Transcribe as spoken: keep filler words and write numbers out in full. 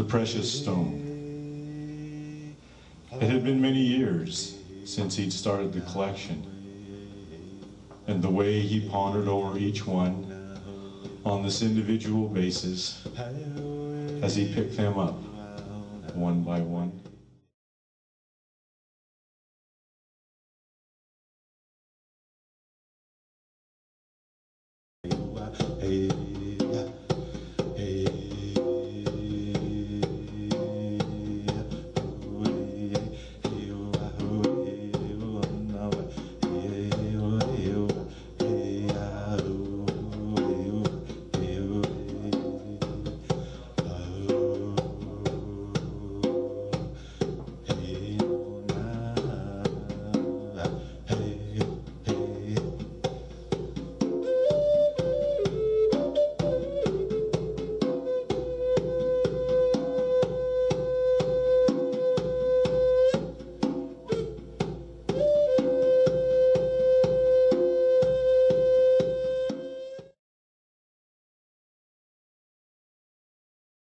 precious stone. It had been many years since he'd started the collection, and the way he pondered over each one on this individual basis as he picked them up one by one. Hey.